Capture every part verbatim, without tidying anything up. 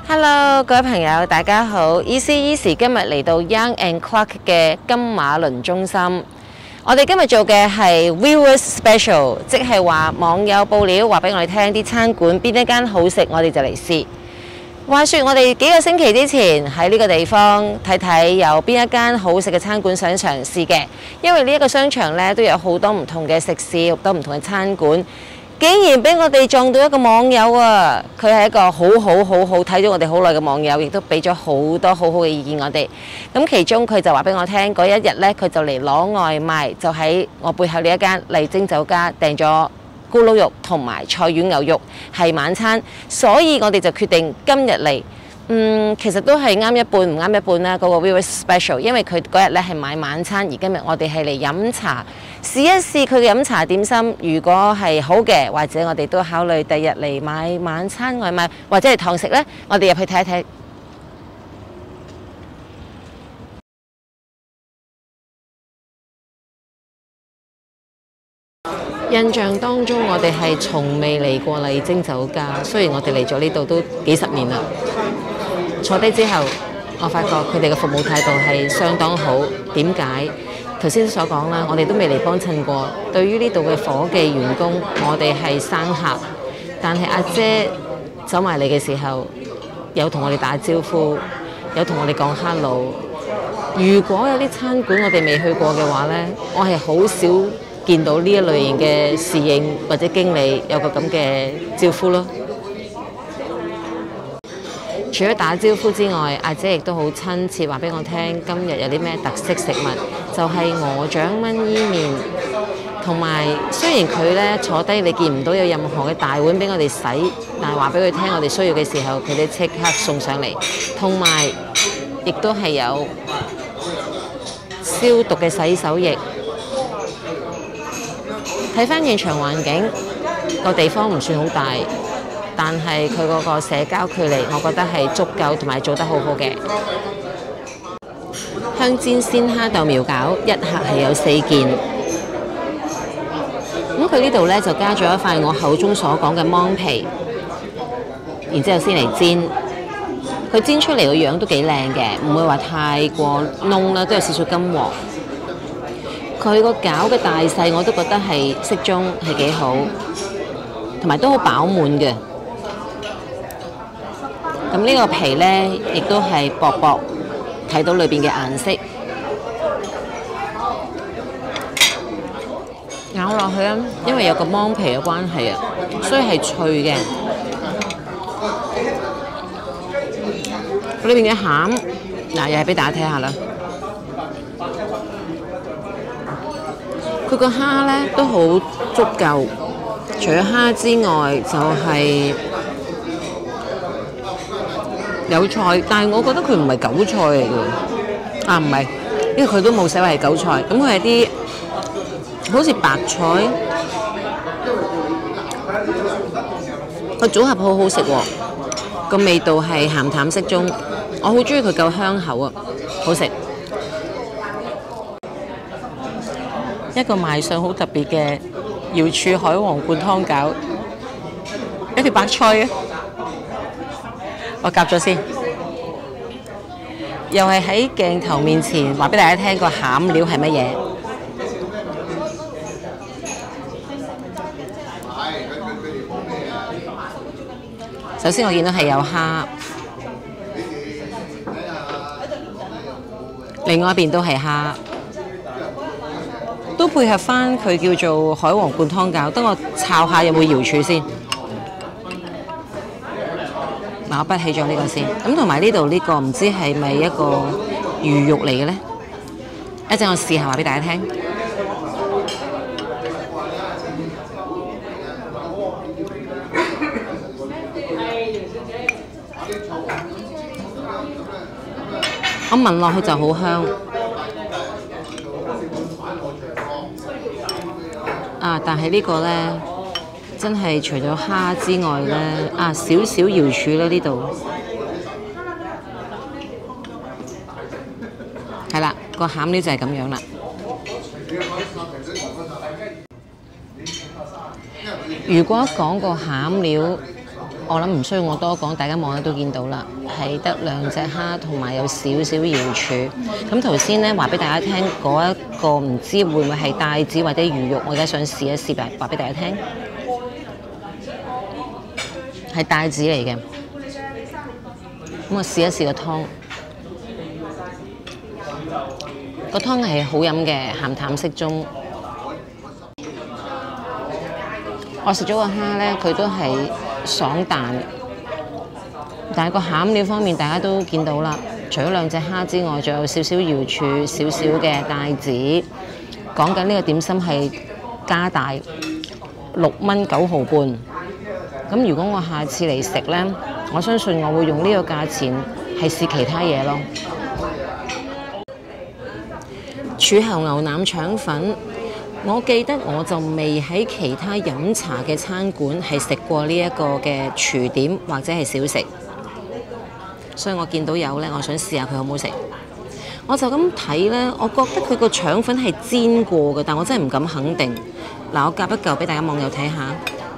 Hello， 各位朋友，大家好。Easy Easy 今日嚟到 Young and Clark 嘅金馬倫中心。我哋今日做嘅係 Viewers Special， 即係話網友報料話俾我哋聽啲餐館邊一間好食，我哋就嚟試。話說我哋幾個星期之前喺呢個地方睇睇有邊一間好食嘅餐館想嘗試嘅，因為呢一個商場呢都有好多唔同嘅食肆，好多唔同嘅餐館。竟然俾我哋撞到一個網友啊！佢係一個好好好好睇咗我哋好耐嘅網友，亦都俾咗好多好好嘅意見我哋。咁其中佢就話俾我聽，嗰一日呢，佢就嚟攞外賣，就喺我背後呢一間麗晶酒家訂咗咕嚕肉同埋菜遠牛肉係晚餐，所以我哋就決定今日嚟。嗯，其實都係啱一半唔啱一半啦。嗰、那個 Viewers Special， 因為佢嗰日咧係買晚餐，而今日我哋係嚟飲茶，試一試佢嘅飲茶點心。如果係好嘅，或者我哋都考慮第日嚟買晚餐外賣，或者係堂食呢，我哋入去睇一睇。印象當中，我哋係從未嚟過麗晶酒家，雖然我哋嚟咗呢度都幾十年啦。坐低之後，我發覺佢哋嘅服務態度係相當好。點解？頭先所講啦，我哋都未嚟幫襯過。對於呢度嘅伙計員工，我哋係生客，但係阿姐走埋嚟嘅時候，有同我哋打招呼，有同我哋講 hello。如果有啲餐館我哋未去過嘅話呢，我係好少見到呢一類型嘅侍應或者經理有個咁嘅招呼咯。除咗打招呼之外，阿姐亦都好親切話俾我聽，今日有啲咩特色食物，就係鵝掌炆伊麵，同埋雖然佢咧坐低你見唔到有任何嘅大碗俾我哋洗，但係話俾佢聽我哋需要嘅時候，佢哋即刻送上嚟，同埋亦都係有消毒嘅洗手液。睇返現場環境，個地方唔算好大。但係佢嗰個社交距離，我覺得係足夠同埋做得好好嘅。香煎鮮蝦豆苗餃一盒係有四件。咁佢呢度呢，就加咗一塊我口中所講嘅芒皮，然之後先嚟煎。佢煎出嚟個樣都幾靚嘅，唔會話太過燶啦，都有少少金黃。佢個餃嘅大細我都覺得係適中，係幾好，同埋都好飽滿嘅。咁呢個皮呢，亦都係薄薄，睇到裏邊嘅顏色。咬落去啊，因為有個芒皮嘅關係啊，所以係脆嘅。裏邊嘅餡，嗱又係俾大家睇下啦。佢個蝦呢都好足夠，除咗蝦之外，就係、是。有菜，但係我覺得佢唔係韭菜嚟嘅，啊唔係，因為佢都冇寫話係韭菜，咁佢係啲好似白菜，個組合好好食喎，個味道係鹹淡適中，我好中意佢夠香口啊，好食。一個賣相好特別嘅瑤柱海皇灌湯餃，一條白菜啊！我夾咗先，又係喺鏡頭面前話俾大家聽個餡料係乜嘢。首先我見到係有蝦，另外一邊都係蝦，都配合返佢叫做海皇灌湯餃。等我炒下有冇瑤柱先。我筆起咗呢個先，咁同埋呢度呢個唔知係咪一個魚肉嚟嘅呢？一陣我試下話俾大家聽。我聞落去就好香。啊，但係呢個呢。真係除咗蝦之外呢，啊少少瑤柱啦呢度，係啦，個餡料就係咁樣啦。如果講個餡料我諗唔需要我多講，大家望都見到啦，係得兩隻蝦同埋有少少瑤柱。咁頭先咧話俾大家聽嗰一個唔知會唔會係帶子或者魚肉，我而家想試一試，話俾大家聽，係帶子嚟嘅。咁我試一試個湯，個湯係好飲嘅，鹹淡適中。我食咗個蝦咧，佢都係爽彈，但係個餡料方面大家都見到啦。除咗兩隻蝦之外，仲有少少瑤柱、少少嘅帶子。講緊呢個點心係加大六蚊九毫半。咁如果我下次嚟食呢，我相信我會用呢個價錢係試其他嘢咯。柱侯牛腩腸粉。我記得我就未喺其他飲茶嘅餐館係食過呢一個嘅廚點或者係小食，所以我見到有呢，我想試下佢好唔好食。我就咁睇呢，我覺得佢個腸粉係煎過嘅，但我真係唔敢肯定。嗱，我夾一嚿俾大家網友睇下，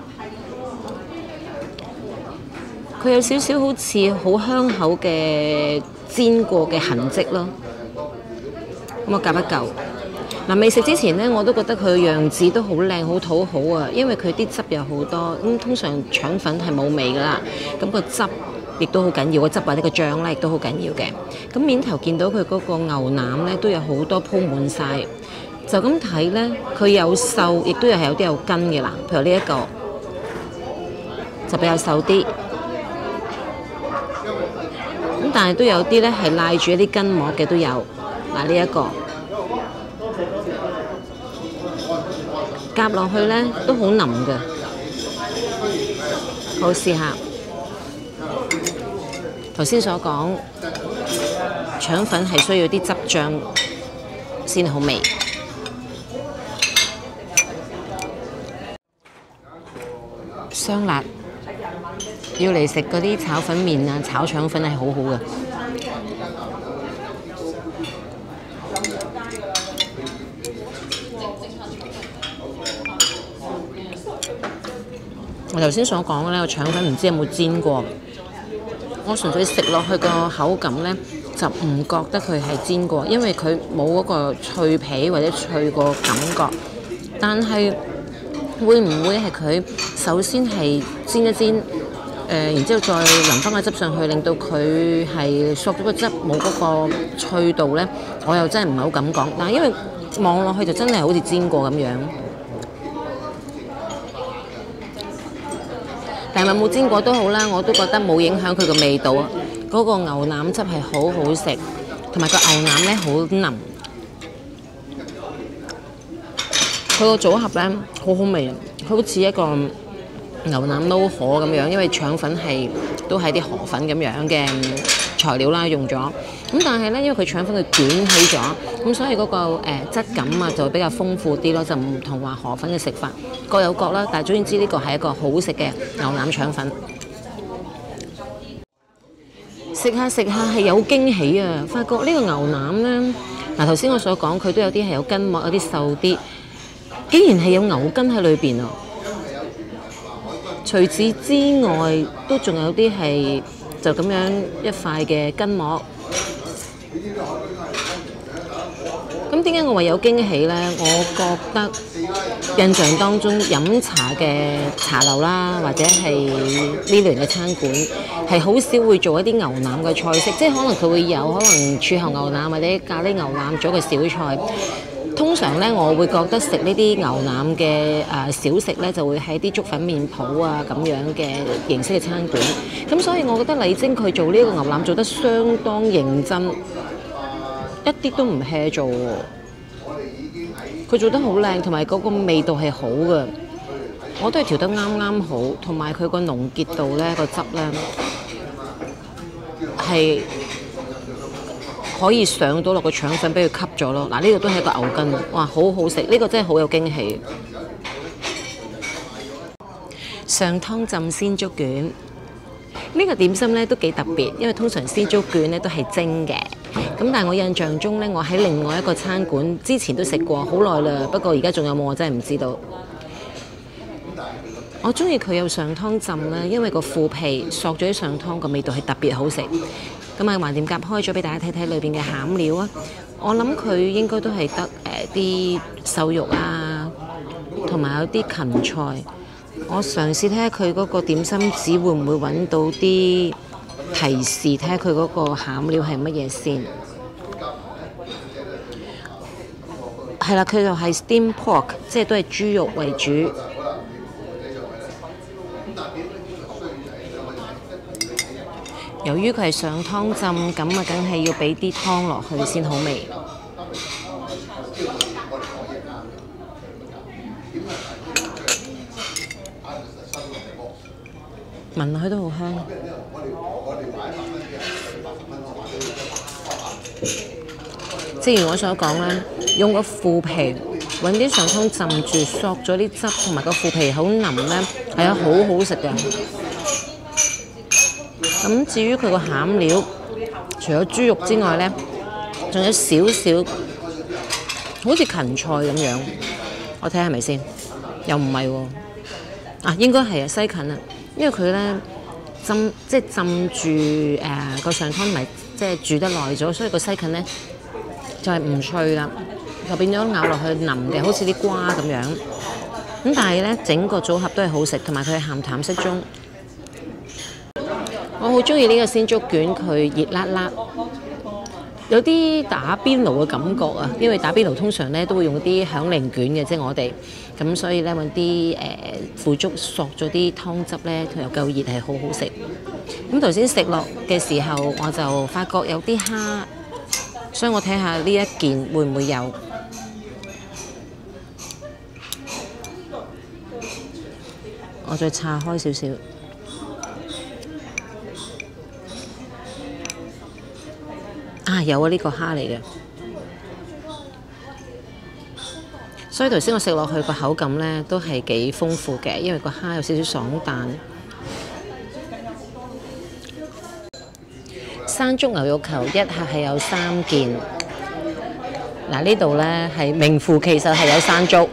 佢有少少好似好香口嘅煎過嘅痕跡咯。咁我夾一嚿。嗱，未食之前呢，我都覺得佢嘅樣子都好靚，好討好啊！因為佢啲汁有好多，咁通常腸粉係冇味噶啦，咁個汁亦都好緊要，個汁或者個醬咧亦都好緊要嘅。咁面頭見到佢嗰個牛腩咧都有好多鋪滿晒，就咁睇咧，佢有瘦，亦都有係有啲有筋嘅啦。譬如呢一個就比較瘦啲，咁但係都有啲咧係賴住一啲筋膜嘅都有。嗱，呢一個。夾落去呢都好腍嘅，好試下。頭先所講腸粉係需要啲汁醬先好味。雙辣要嚟食嗰啲炒粉麵啊、炒腸粉係好好嘅。我頭先所講嘅呢個腸粉唔知有冇煎過，我純粹食落去個口感呢，就唔覺得佢係煎過，因為佢冇嗰個脆皮或者脆個感覺。但係會唔會係佢首先係煎一煎，誒、呃，然之後再淋翻個汁上去，令到佢係索咗個汁冇嗰個脆度呢？我又真係唔係好敢講。但係因為望落去就真係好似煎過咁樣。但係冇煎過都好啦，我都覺得冇影響佢個味道啊！嗰個牛腩汁係好好食，同埋個牛腩咧好腍，佢個組合咧好好味，佢好似一個牛腩撈河咁樣，因為腸粉係都係啲河粉咁樣嘅材料啦，用咗咁，但係咧因為佢腸粉佢捲起咗，咁所以嗰、嗰個誒、呃、質感啊就會比較豐富啲咯，就唔同話河粉嘅食法各有各啦。但係總之呢個係一個好食嘅牛腩腸粉。食下食下係有驚喜啊！發覺呢個牛腩咧，嗱頭先我所講佢都有啲係有筋膜，有啲瘦啲，竟然係有牛筋喺裏邊啊！除此之外，都仲有啲係就咁樣一塊嘅筋膜。咁點解我話有驚喜呢？我覺得印象當中飲茶嘅茶樓啦，或者係呢類嘅餐館，係好少會做一啲牛腩嘅菜式，即係可能佢會有可能柱侯牛腩或者咖喱牛腩做嘅小菜。通常咧，我會覺得食呢啲牛腩嘅誒小食咧，就會喺啲粥粉麵鋪啊咁樣嘅形式嘅餐館。咁所以，我覺得麗晶佢做呢個牛腩做得相當認真，一啲都唔 hea 做喎。佢做得好靚，同埋嗰個味道係好嘅，我都係調得啱啱好，同埋佢個濃結度咧，個汁咧係可以上到落個腸粉，俾佢吸咗咯。嗱，呢個都係一個牛筋，哇，好好食！呢個真係好有驚喜。上湯浸鮮竹卷，呢個點心咧都幾特別，因為通常鮮竹卷咧都係蒸嘅。咁但係我印象中咧，我喺另外一個餐館之前都食過，好耐啦。不過而家仲有冇我真係唔知道。 我中意佢有上湯浸啦，因為個腐皮索咗啲上湯，個味道係特別好食。咁啊，橫掂夾開咗俾大家睇睇裏邊嘅餡料啊！我諗佢應該都係得誒啲瘦肉啊，同埋有啲芹菜。我嘗試睇下佢嗰個點心紙會唔會揾到啲提示，睇下佢嗰個餡料係乜嘢先。係啦，佢就係 steam pork， 即係都係豬肉為主。由於佢係上湯浸，咁啊，梗係要俾啲湯落去先好味。聞落去都好香。正如我所講啦，用個腐皮揾啲上湯浸住，索咗啲汁，同埋個腐皮好腍咧，係啊，好好食嘅。咁至於佢個餡料，除咗豬肉之外咧，仲有少少好似芹菜咁樣。我睇下係咪先？又唔係喎。啊，應該係啊，西芹啊，因為佢咧浸即係浸住誒個上湯，咪即係煮得耐咗，所以個西芹咧就係唔脆啦，就變咗咬落去腍嘅，好似啲瓜咁樣。咁但係咧，整個組合都係好食，同埋佢係鹹淡適中。我好中意呢個鮮竹卷，佢熱辣辣，有啲打邊爐嘅感覺啊！因為打邊爐通常咧都會用啲響鈴卷嘅，即係我哋咁，所以咧揾啲誒腐竹索咗啲湯汁咧，佢又夠熱，係好好食。咁頭先食落嘅時候，我就發覺有啲蝦，所以我睇下呢一件會唔會有。我再拆開少少。啊，有啊，呢個蝦嚟嘅，所以頭先我食落去個口感呢都係幾豐富嘅，因為個蝦有少少爽彈。山竹牛肉球一盒係有三件，嗱呢度呢係名副其實係有山竹。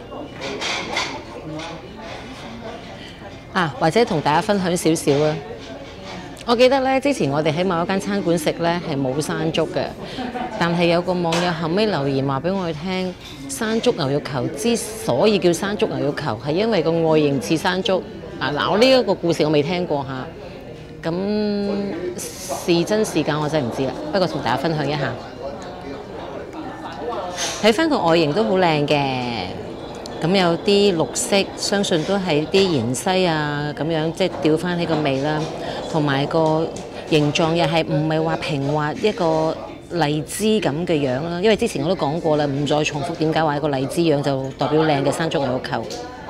啊，或者同大家分享少少啊。我記得咧，之前我哋喺某一間餐館食咧係冇山竹嘅，但係有個網友後尾留言話俾我哋聽，山竹牛肉球之所以叫山竹牛肉球，係因為個外形似山竹。啊嗱，我呢一個故事我未聽過嚇，咁是真是假我真係唔知啦。不過同大家分享一下，睇翻個外形都好靚嘅。咁有啲綠色，相信都係啲芫茜啊咁樣，即係調翻起個味啦。同埋個形狀又係唔係話平滑一個荔枝咁嘅樣啦。因為之前我都講過啦，唔再重複點解話一個荔枝樣就代表靚嘅山竹牛肉球。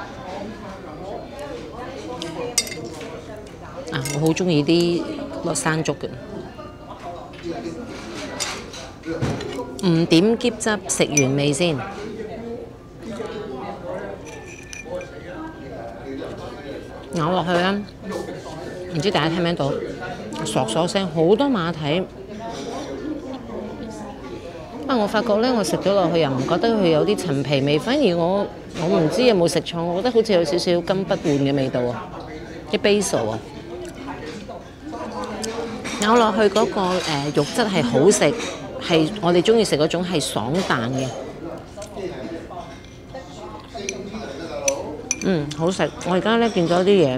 啊，我好中意啲落山竹嘅。唔點喼汁，食完未先？咬落去啦，唔知大家聽唔聽到？嗦嗦聲，好多馬蹄。啊！我發覺咧，我食咗落去又唔覺得佢有啲陳皮味，反而我我唔知有冇食錯，我覺得好似有少少金不換嘅味道啊，啲 basil 啊。咬落去嗰、那個、呃、肉質係好食，係我哋中意食嗰種係爽彈嘅。嗯，好食。我而家咧見咗啲嘢，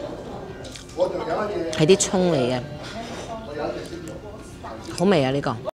係啲葱嚟嘅，好味啊呢個。